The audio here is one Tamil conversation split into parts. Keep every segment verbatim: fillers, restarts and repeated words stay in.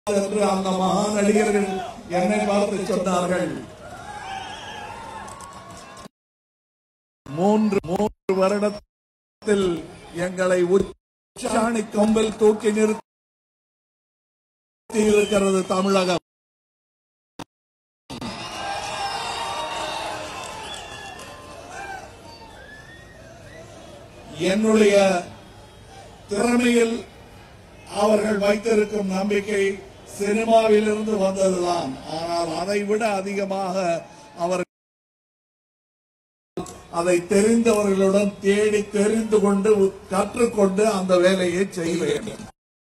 என்று அந்த மகா நடிகர்கள் என்னை பார்த்து சொன்னார்கள். மூன்று மூன்று வருடத்தில் எங்களை உச்சாணி கொம்பில் தூக்கி நிறுத்தி இருக்கிறது தமிழகம். என்னுடைய திறமையில் அவர்கள் வைத்திருக்கும் நம்பிக்கை சினிமாவிலிருந்து வந்ததுதான். ஆனால் அதை விட அதிகமாக அவர்கள் அதை தெரிந்தவர்களுடன் தேடி தெரிந்து கொண்டு கற்றுக்கொண்டு அந்த வேலையை செய்ய வேண்டும்.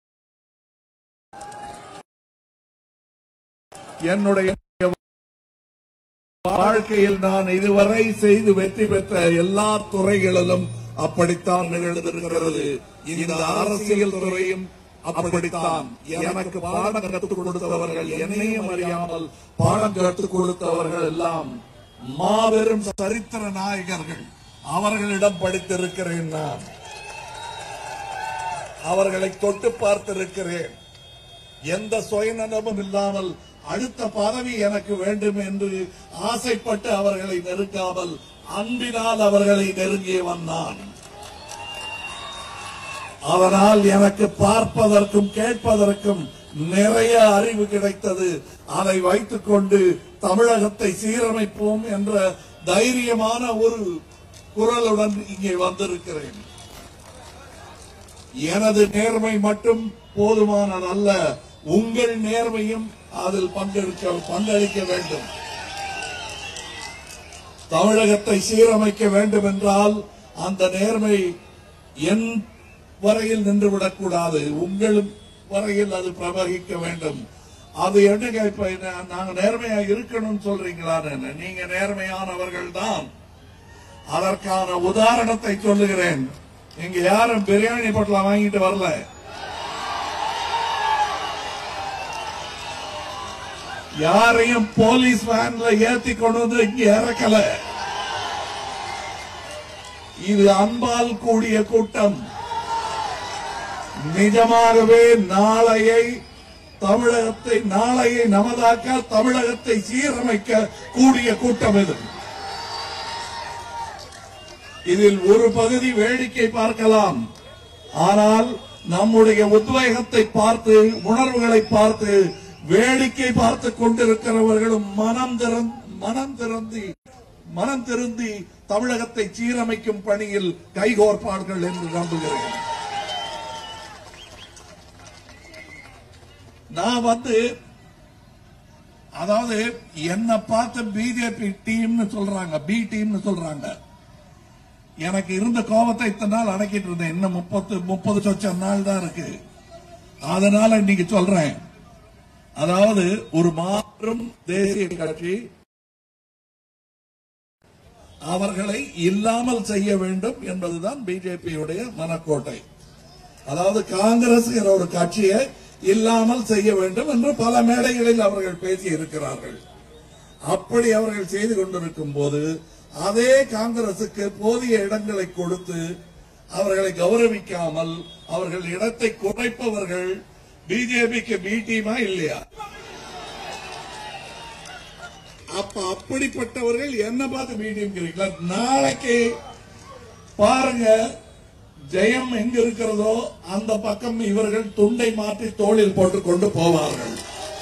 என்னுடைய வாழ்க்கையில் நான் இதுவரை செய்து வெற்றி பெற்ற எல்லா துறைகளிலும் அப்படித்தான் நிகழ்ந்திருக்கிறது. இந்த அரசியல் துறையும் அப்படித்தான். எனக்கு பாடம் கற்றுக் கொடுத்தவர்கள், என்னையும் அறியாமல் பாடம் கற்றுக் கொடுத்தவர்கள் எல்லாம் மாபெரும் சரித்திர நாயகர்கள். அவர்களிடம் படித்திருக்கிறேன். நான் அவர்களை தொட்டு பார்த்திருக்கிறேன். எந்த சுயநலமும் இல்லாமல் அடுத்த பதவி எனக்கு வேண்டும் என்று ஆசைப்பட்டு அவர்களை நெருங்காமல் அன்பினால் அவர்களை நெருங்கியவன் நான். அதனால் எனக்கு பார்ப்பதற்கும் கேட்பதற்கும் நிறைய அறிவு கிடைத்தது. அதை வைத்துக் கொண்டு தமிழகத்தை சீரமைப்போம் என்ற தைரியமான ஒரு குரலுடன் இங்கே வந்திருக்கிறேன். எனது நேர்மை மட்டும் போதுமானதல்ல, உங்கள் நேர்மையும் அதில் பங்கெடுக்க பங்களிக்க வேண்டும். தமிழகத்தை சீரமைக்க வேண்டும் என்றால் அந்த நேர்மை என் வரையில் நின்றுவிடக்கூடாது, உங்கள் வரையில் அது பிரவகிக்க வேண்டும். அது என்னங்க, இப்ப நாங்க நேர்மையா இருக்கணும் சொல்றீங்களா? நீங்க நேர்மையானவர்கள் தான். அதற்கான உதாரணத்தை சொல்லுகிறேன். இங்க யாரும் பிரியாணி பொட்டலம் வாங்கிட்டு வரல. யாரையும் போலீஸ் வேன்ல ஏத்தி கொண்டு வந்து இங்க இறக்கல. இது அன்பால் கூடிய கூட்டம். நிஜமாகவே நாளையை தமிழகத்தை நாளையை நமதாக்க, தமிழகத்தை சீரமைக்க கூடிய கூட்டம் இது. இதில் ஒரு பகுதி வேடிக்கை பார்க்கலாம். ஆனால் நம்முடைய உத்வேகத்தை பார்த்து, உணர்வுகளை பார்த்து, வேடிக்கை பார்த்து கொண்டிருக்கிறவர்களும் மனம் திறந்து மனம் திறந்தி மனம் திருந்தி தமிழகத்தை சீரமைக்கும் பணியில் கைகோர்ப்பார்கள் என்று நம்புகிறேன். நான் வந்து அதாவது என்ன பார்த்து பிஜேபி டீம்னு சொல்றாங்க, பி டீம்னு சொல்றாங்க. எனக்கு இருந்த கோபத்தை இத்தனை நாள் அடக்கிட்டு இருந்தேன். இன்னும் முப்பது முப்பது சொச்ச நாள் தான் இருக்கு. அதனால இன்னைக்கு சொல்றேன். அதாவது ஒரு மாற்றும் தேசிய கட்சி அவர்களை இல்லாமல் செய்ய வேண்டும் என்பதுதான் பிஜேபியுடைய மனக்கோட்டை. அதாவது காங்கிரஸ் ஒரு கட்சியை இல்லாமல் செய்ய வேண்டும் என்று பல மேடைகளில் அவர்கள் பேசி இருக்கிறார்கள். அப்படி அவர்கள் செய்து கொண்டிருக்கும் போது அதே காங்கிரசுக்கு போதிய இடங்களை கொடுத்து அவர்களை கௌரவிக்காமல் அவர்கள் இடத்தை குறைப்பவர்கள் பிஜேபிக்கு பி டீமா இல்லையா? அப்ப அப்படிப்பட்டவர்கள் என்ன பார்த்து பி டீம் இருக்கிறீங்களா? நாளைக்கு பாருங்க, ஜெயம் எங்க இருக்கிறதோ அந்த பக்கம் இவர்கள் துண்டை மாற்றி தோளில் போட்டுக் கொண்டு போவார்கள்.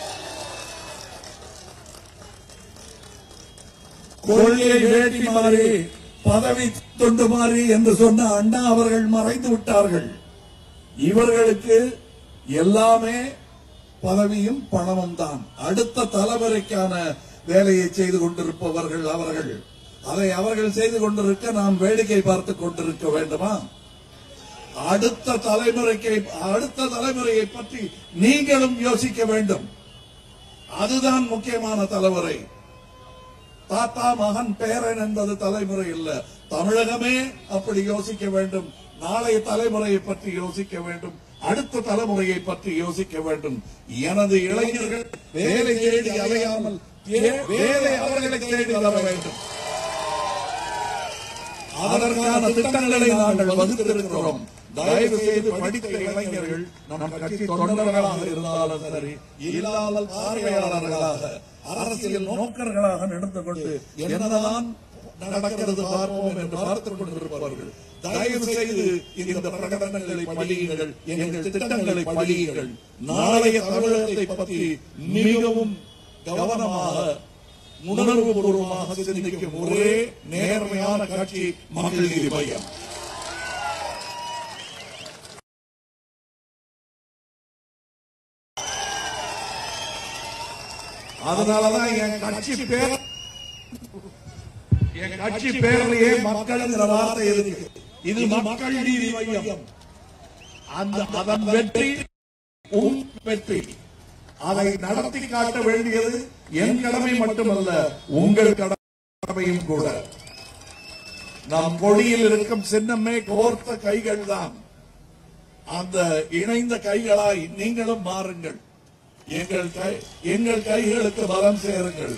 கொள்கை வேட்டி மாறி பதவி தொண்டு மாறி என்று சொன்ன அண்ணா அவர்கள் மறைந்து விட்டார்கள். இவர்களுக்கு எல்லாமே பதவியும் பணமும் தான். அடுத்த தலைமுறைக்கான வேலையை செய்து கொண்டிருப்பவர்கள் அவர்கள். அதை அவர்கள் செய்து கொண்டிருக்க நாம் வேடிக்கை பார்த்துக் கொண்டிருக்க வேண்டுமா? அடுத்த தலைமுறைக்கு அடுத்த தலைமுறையை பற்றி நீங்களும் யோசிக்க வேண்டும். அதுதான் முக்கியமான தலைமுறை. தாத்தா மகன் பேரன் என்பது தலைமுறை இல்ல. தமிழகமே அப்படி யோசிக்க வேண்டும். நாளைய தலைமுறையை பற்றி யோசிக்க வேண்டும். அடுத்த தலைமுறையை பற்றி யோசிக்க வேண்டும். எனது இளைஞர்கள் வேலை தேடி அலையாமல் வேலை அவர்களை தேடி வர வேண்டும். அதற்கான திட்டங்களை நாங்கள் வகுத்திருக்கிறோம். தயவு செய்து படித்த இளைஞர்கள் நம் கட்சி தொண்டர்களாக இருந்தாலும் சரி, இல்லாமல் பார்வையாளர்களாக அரசியல் நோக்கர்களாக நடந்து கொண்டு என்னதான் நடக்கிறது பார்ப்போம் என்று பார்த்துக் கொண்டிருப்பார்கள். தயவு செய்து இந்த பிரகடனங்களை படியுங்கள், எங்கள் திட்டங்களை படியுங்கள். நாளைய தமிழகத்தை பற்றி மிகவும் கவனமாக உணர்வு பூர்வமாக சிந்திக்கும் ஒரே நேர்மையான கட்சி மக்கள் நீதி மையம். அதனாலதான் என் கட்சி பேர் என் கட்சி பேரிலேயே மக்கள் வார்த்தை இருக்கு. இது மக்கள் நீதி மையம். அந்த அதன் வெற்றி உன் வெற்றி. அதை நடத்தி காட்ட வேண்டியது என் கடமை மட்டுமல்ல, உங்கள் கடமையும் கூட. நம் கொடியில் இருக்கும் சின்னமே கோர்த்த கைகள் தான். அந்த இணைந்த கைகளாய் நீங்களும் மாறுங்கள். எங்கள் கை எங்கள் கைகளுக்கு பலம் சேருங்கள்.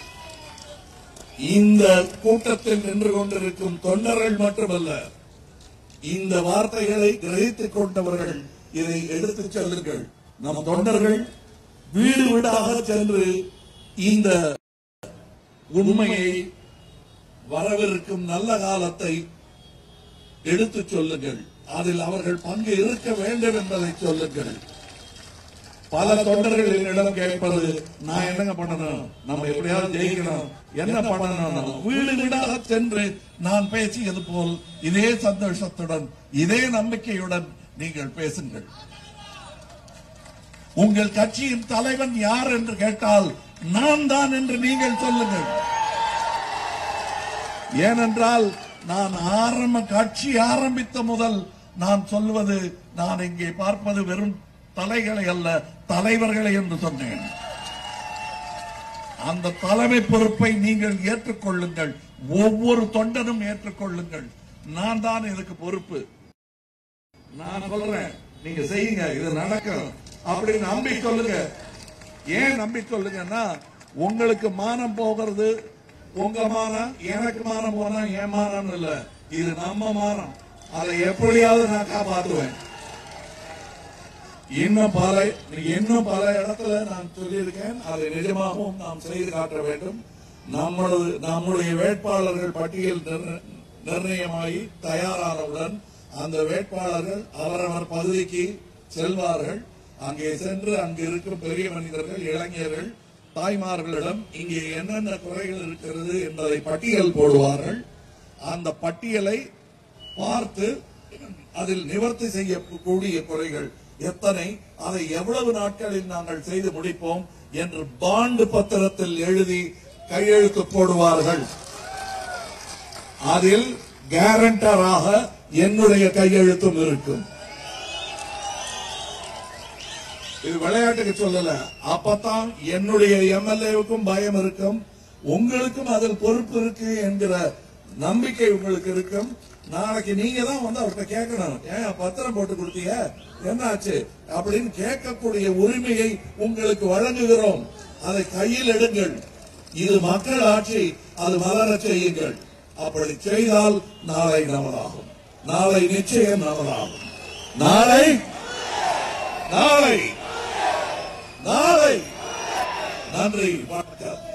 இந்த கூட்டத்தில் நின்று கொண்டிருக்கும் தொண்டர்கள் மட்டுமல்ல, இந்த வார்த்தைகளை கிரகித்துக் கொண்டவர்கள் இதை எடுத்துச் செல்லுங்கள். நம் தொண்டர்கள் வீடு வீடாக சென்று இந்த உண்மையை, வரவிருக்கும் நல்ல காலத்தை எடுத்துச் சொல்லுங்கள். அதில் அவர்கள் பங்கு இருக்க வேண்டும் என்பதை சொல்லுங்கள். பல தொண்டர்கள் என்னிடம் கேட்பது, நான் என்னங்க பண்ணணும், நம்ம எப்படியாவது ஜெயிக்கணும், என்ன பண்ணணும்? வீடு வீடாக சென்று நான் பேசியது போல் இதே சந்தோஷத்துடன் இதே நம்பிக்கையுடன் நீங்கள் பேசுங்கள். உங்கள் கட்சியின் தலைவன் யார் என்று கேட்டால் நான் தான் என்று நீங்கள் சொல்லுங்கள். ஏனென்றால் நான் ஆரம்ப கட்சி ஆரம்பித்த முதல் நான் சொல்வது, நான் இங்கே பார்ப்பது வெறும் தலைகளை அல்ல, தலைவர்களை என்று சொன்னேன். அந்த தலைமை பொறுப்பை நீங்கள் ஏற்றுக்கொள்ளுங்கள். ஒவ்வொரு தொண்டனும் ஏற்றுக்கொள்ளுங்கள். நான் தான் இதுக்கு பொறுப்பு. நான் சொல்றேன், நீங்க செய்யுங்க, இது நடக்கும் அப்படின்னு நம்பி சொல்லுங்க. ஏன் நம்பி சொல்லுங்கன்னா, உங்களுக்கு மானம் போகிறது, உங்க மானம், எனக்கு மானம் போனா என் மானம் இல்ல, இது நம்ம மானம். அதை எப்படியாவது நான் காப்பாற்றுவேன். இன்னும் பல இன்னும் பல இடத்துல நான் சொல்லியிருக்கேன். அதை நிஜமாகவும் நாம் செய்து காட்ட வேண்டும். நம்மளது நம்முடைய வேட்பாளர்கள் பட்டியல் நிர்ணயமாகி தயாரானவுடன் அந்த வேட்பாளர்கள் அவரவர் பகுதிக்கு செல்வார்கள். அங்கே சென்று அங்கு இருக்கும் பெரிய மனிதர்கள், இளைஞர்கள், தாய்மார்களிடம் இங்கே என்னென்ன குறைகள் இருக்கிறது என்பதை பட்டியல் போடுவார்கள். அந்த பட்டியலை பார்த்து அதில் நிவர்த்தி செய்யக்கூடிய குறைகள் எத்தனை, அதை எவ்வளவு நாட்களில் நாங்கள் செய்து முடிப்போம் என்று பாண்டு பத்திரத்தில் எழுதி கையெழுத்து போடுவார்கள். அதில் கேரண்டராக என்னுடைய கையெழுத்தும் இருக்கும். இது விளையாட்டுக்கு சொல்லல. அப்பதான் என்னுடைய எம்எல்ஏவுக்கும் பயம் இருக்கும், உங்களுக்கும் அதில் பொறுப்பு இருக்கு என்கிற நம்பிக்கை உங்களுக்கு இருக்கும். நாளைக்கு நீங்க தான் வந்து அவர்கிட்ட கேட்கணும், ஏன் பத்திரம் போட்டு கொடுத்தீங்க, என்ன ஆச்சு அப்படின்னு கேட்கக்கூடிய உரிமையை உங்களுக்கு வழங்குகிறோம். அதை கையில் எடுங்கள். இது மக்கள் ஆட்சி, அது மலர செய்யுங்கள். அப்படி செய்தால் நாளை நமதாகும். நாளை நிச்சயம் நமதாகும். நாளை நாளை நாளை நன்றி, வணக்கம்.